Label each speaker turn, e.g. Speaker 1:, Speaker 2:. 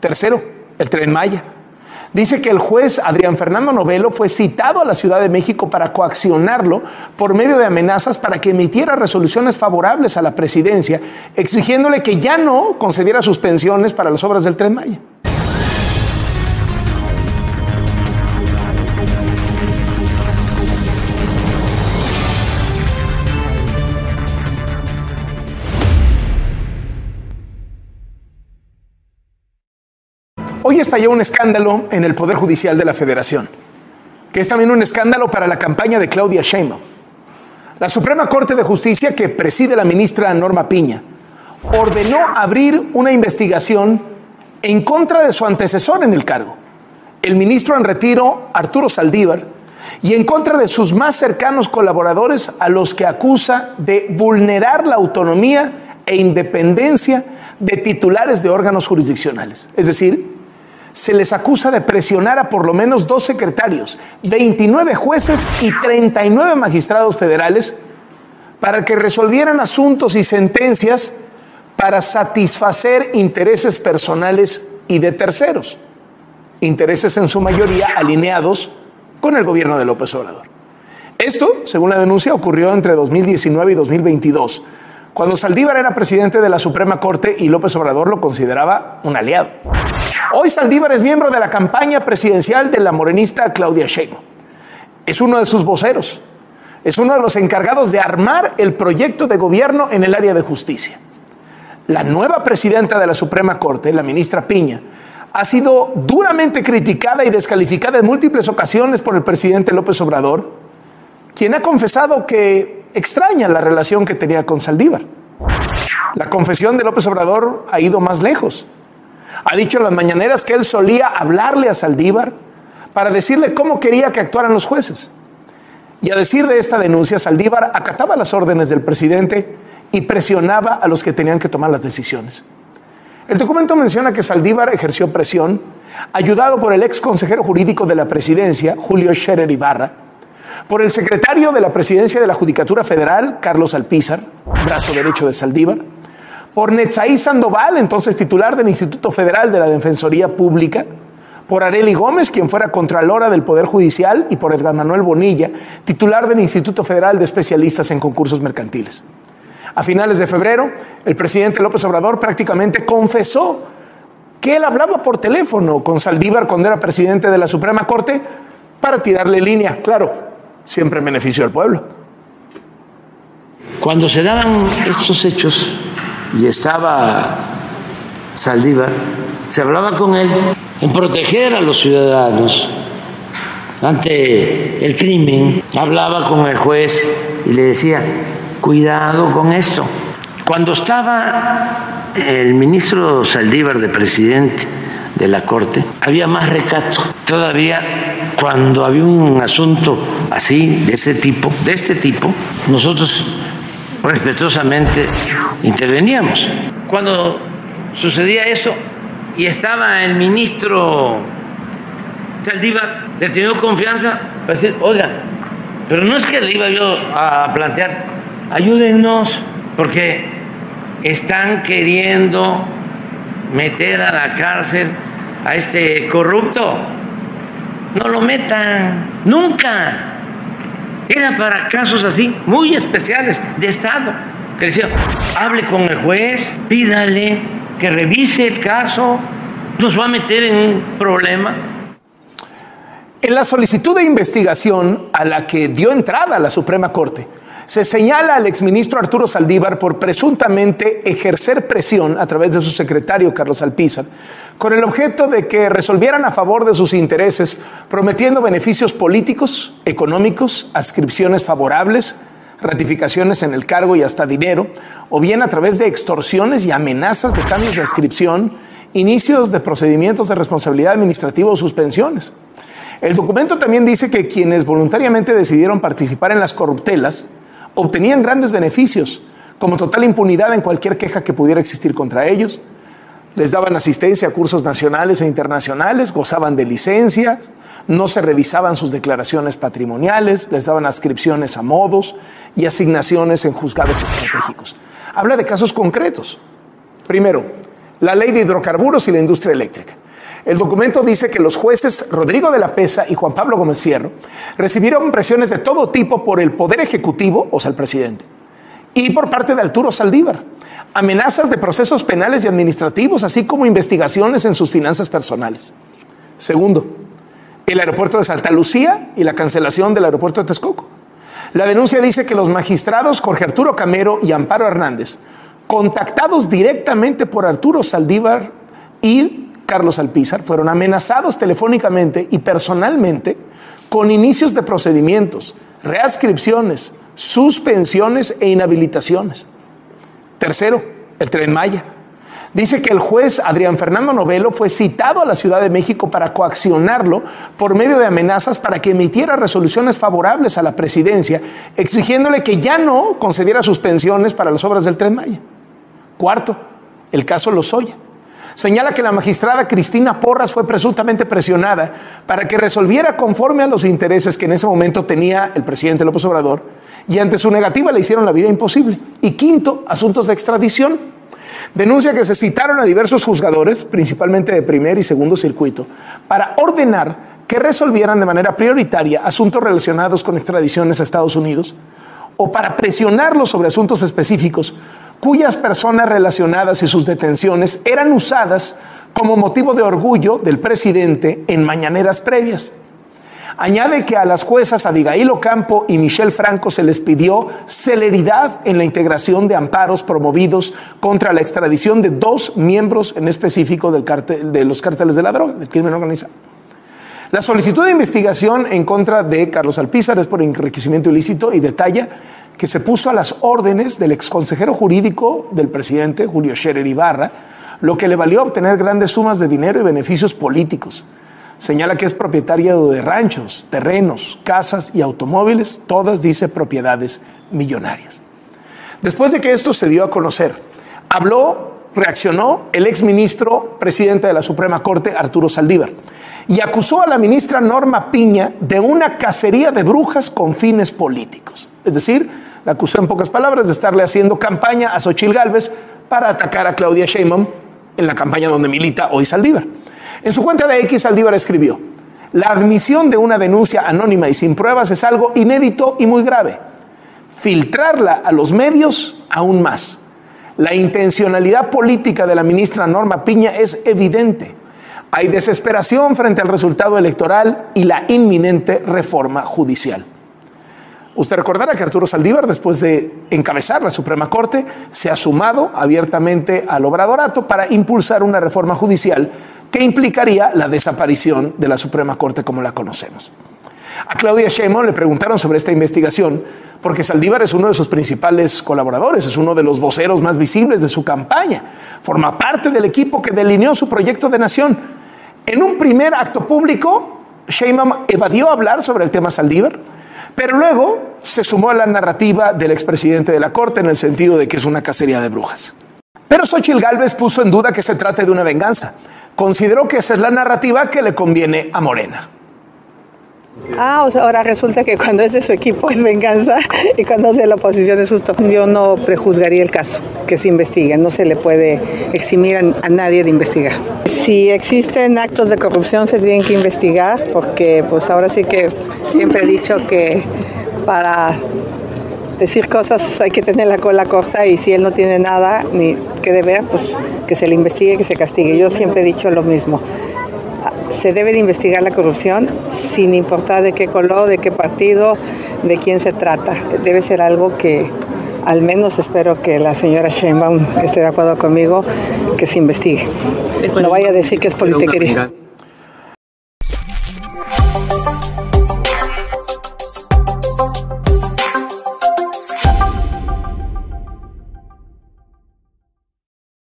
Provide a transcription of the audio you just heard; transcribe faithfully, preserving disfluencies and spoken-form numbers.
Speaker 1: Tercero, el Tren Maya. Dice que el juez Adrián Fernando Novelo fue citado a la Ciudad de México para coaccionarlo por medio de amenazas para que emitiera resoluciones favorables a la presidencia, exigiéndole que ya no concediera suspensiones para las obras del Tren Maya. Hoy estalló un escándalo en el Poder Judicial de la Federación, que es también un escándalo para la campaña de Claudia Sheinbaum. La Suprema Corte de Justicia, que preside la ministra Norma Piña, ordenó abrir una investigación en contra de su antecesor en el cargo, el ministro en retiro Arturo Saldívar, y en contra de sus más cercanos colaboradores, a los que acusa de vulnerar la autonomía e independencia de titulares de órganos jurisdiccionales. Es decir, se les acusa de presionar a por lo menos dos secretarios, veintinueve jueces y treinta y nueve magistrados federales para que resolvieran asuntos y sentencias para satisfacer intereses personales y de terceros, intereses en su mayoría alineados con el gobierno de López Obrador. Esto, según la denuncia, ocurrió entre dos mil diecinueve y dos mil veintidós, cuando Saldívar era presidente de la Suprema Corte y López Obrador lo consideraba un aliado. Hoy Saldívar es miembro de la campaña presidencial de la morenista Claudia Sheinbaum. Es uno de sus voceros. Es uno de los encargados de armar el proyecto de gobierno en el área de justicia. La nueva presidenta de la Suprema Corte, la ministra Piña, ha sido duramente criticada y descalificada en múltiples ocasiones por el presidente López Obrador, quien ha confesado que extraña la relación que tenía con Saldívar. La confesión de López Obrador ha ido más lejos. Ha dicho en las mañaneras que él solía hablarle a Saldívar para decirle cómo quería que actuaran los jueces. Y a decir de esta denuncia, Saldívar acataba las órdenes del presidente y presionaba a los que tenían que tomar las decisiones. El documento menciona que Saldívar ejerció presión, ayudado por el ex consejero jurídico de la presidencia, Julio Scherer Ibarra, por el secretario de la presidencia de la Judicatura Federal, Carlos Alpizar, brazo derecho de Saldívar, por Netzaí Sandoval, entonces titular del Instituto Federal de la Defensoría Pública, por Arely Gómez, quien fuera contralora del Poder Judicial, y por Edgar Manuel Bonilla, titular del Instituto Federal de Especialistas en Concursos Mercantiles. A finales de febrero, el presidente López Obrador prácticamente confesó que él hablaba por teléfono con Saldívar cuando era presidente de la Suprema Corte para tirarle línea, claro, siempre en beneficio del pueblo.
Speaker 2: Cuando se daban estos hechos y estaba Saldívar, se hablaba con él en proteger a los ciudadanos ante el crimen. Hablaba con el juez y le decía, cuidado con esto. Cuando estaba el ministro Saldívar de presidente de la Corte, había más recato. Todavía cuando había un asunto así, de ese tipo, de este tipo, nosotros respetuosamente interveníamos. Cuando sucedía eso y estaba el ministro Saldívar, le tenía confianza para decir, oiga, pero no es que le iba yo a plantear, ayúdennos, porque están queriendo meter a la cárcel a este corrupto. No lo metan, nunca. Era para casos así, muy especiales, de Estado. Que decía, hable con el juez, pídale que revise el caso, nos va a meter en un problema.
Speaker 1: En la solicitud de investigación a la que dio entrada la Suprema Corte, se señala al exministro Arturo Saldívar por presuntamente ejercer presión a través de su secretario Carlos Alpizar, con el objeto de que resolvieran a favor de sus intereses, prometiendo beneficios políticos, económicos, adscripciones favorables, ratificaciones en el cargo y hasta dinero, o bien a través de extorsiones y amenazas de cambios de adscripción, inicios de procedimientos de responsabilidad administrativa o suspensiones. El documento también dice que quienes voluntariamente decidieron participar en las corruptelas obtenían grandes beneficios, como total impunidad en cualquier queja que pudiera existir contra ellos, les daban asistencia a cursos nacionales e internacionales, gozaban de licencias, no se revisaban sus declaraciones patrimoniales, les daban adscripciones a modos y asignaciones en juzgados estratégicos. Habla de casos concretos. Primero, la ley de hidrocarburos y la industria eléctrica. El documento dice que los jueces Rodrigo de la Pesa y Juan Pablo Gómez Fierro recibieron presiones de todo tipo por el Poder Ejecutivo, o sea, el presidente, y por parte de Arturo Saldívar, amenazas de procesos penales y administrativos, así como investigaciones en sus finanzas personales. Segundo, el aeropuerto de Santa Lucía y la cancelación del aeropuerto de Texcoco. La denuncia dice que los magistrados Jorge Arturo Camero y Amparo Hernández, contactados directamente por Arturo Saldívar y Carlos Alpizar, fueron amenazados telefónicamente y personalmente con inicios de procedimientos, readscripciones, suspensiones e inhabilitaciones. Tercero, el Tren Maya. Dice que el juez Adrián Fernando Novelo fue citado a la Ciudad de México para coaccionarlo por medio de amenazas para que emitiera resoluciones favorables a la presidencia, exigiéndole que ya no concediera suspensiones para las obras del Tren Maya. Cuarto, el caso Lozoya. Señala que la magistrada Cristina Porras fue presuntamente presionada para que resolviera conforme a los intereses que en ese momento tenía el presidente López Obrador, y ante su negativa le hicieron la vida imposible. Y quinto, asuntos de extradición. Denuncia que se citaron a diversos juzgadores, principalmente de primer y segundo circuito, para ordenar que resolvieran de manera prioritaria asuntos relacionados con extradiciones a Estados Unidos, o para presionarlos sobre asuntos específicos cuyas personas relacionadas y sus detenciones eran usadas como motivo de orgullo del presidente en mañaneras previas. Añade que a las juezas Abigail Ocampo y Michelle Franco se les pidió celeridad en la integración de amparos promovidos contra la extradición de dos miembros en específico del cártel, de los cárteles de la droga, del crimen organizado. La solicitud de investigación en contra de Carlos Alpizar es por enriquecimiento ilícito y detalla que se puso a las órdenes del exconsejero jurídico del presidente, Julio Scherer Ibarra, lo que le valió obtener grandes sumas de dinero y beneficios políticos. Señala que es propietario de ranchos, terrenos, casas y automóviles, todas, dice, propiedades millonarias. Después de que esto se dio a conocer, habló, reaccionó el exministro presidente de la Suprema Corte, Arturo Saldívar, y acusó a la ministra Norma Piña de una cacería de brujas con fines políticos. Es decir, la acusó en pocas palabras de estarle haciendo campaña a Xóchitl Gálvez para atacar a Claudia Sheinbaum en la campaña donde milita hoy Saldívar. En su cuenta de X, Saldívar escribió: la admisión de una denuncia anónima y sin pruebas es algo inédito y muy grave. Filtrarla a los medios, aún más. La intencionalidad política de la ministra Norma Piña es evidente. Hay desesperación frente al resultado electoral y la inminente reforma judicial. Usted recordará que Arturo Saldívar, después de encabezar la Suprema Corte, se ha sumado abiertamente al obradorato para impulsar una reforma judicial que implicaría la desaparición de la Suprema Corte como la conocemos. A Claudia Sheinbaum le preguntaron sobre esta investigación porque Saldívar es uno de sus principales colaboradores, es uno de los voceros más visibles de su campaña, forma parte del equipo que delineó su proyecto de nación. En un primer acto público, Sheinbaum evadió hablar sobre el tema Saldívar, pero luego se sumó a la narrativa del expresidente de la Corte en el sentido de que es una cacería de brujas. Pero Xóchitl Gálvez puso en duda que se trate de una venganza. Consideró que esa es la narrativa que le conviene a Morena.
Speaker 3: Ah, o sea, ahora resulta que cuando es de su equipo es venganza y cuando es de la oposición es justo. Yo no prejuzgaría el caso, que se investigue, no se le puede eximir a, a nadie de investigar. Si existen actos de corrupción se tienen que investigar, porque pues ahora sí que siempre he dicho que para decir cosas hay que tener la cola corta, y si él no tiene nada ni que deber, pues que se le investigue, que se castigue. Yo siempre he dicho lo mismo. Se debe de investigar la corrupción sin importar de qué color, de qué partido, de quién se trata. Debe ser algo que, al menos espero que la señora Sheinbaum esté de acuerdo conmigo, que se investigue. No vaya a decir que es politiquería.